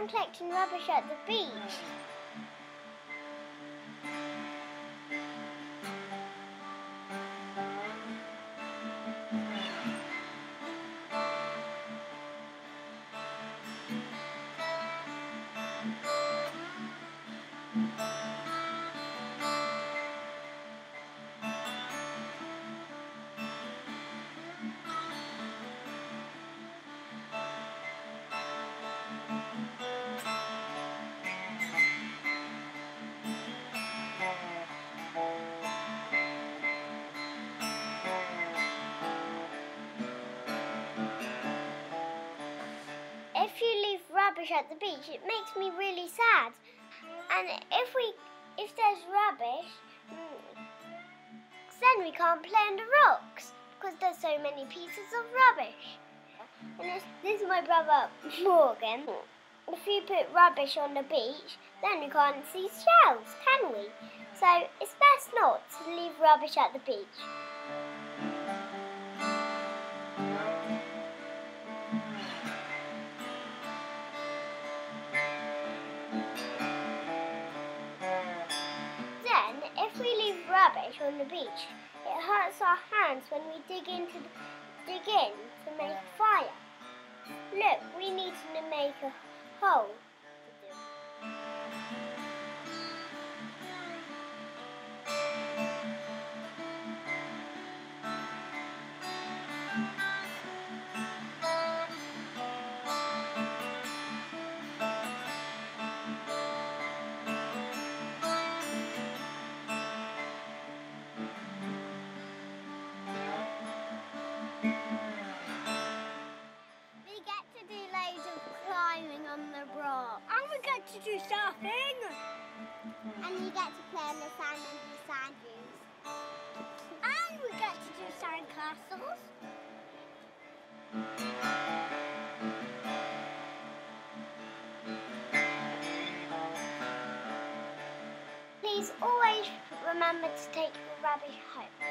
I'm collecting rubbish at the beach. If you leave rubbish at the beach, it makes me really sad. And if there's rubbish, then we can't play on the rocks because there's so many pieces of rubbish. And this is my brother Morgan. If you put rubbish on the beach, then we can't see shells, can we? So it's best not to leave rubbish at the beach. If we leave rubbish on the beach, it hurts our hands when we dig in to make a fire. Look, we need to make a hole. And we get to do surfing. And you get to play on the sand and do sand dunes. And we get to do sand castles. Please always remember to take your rubbish home.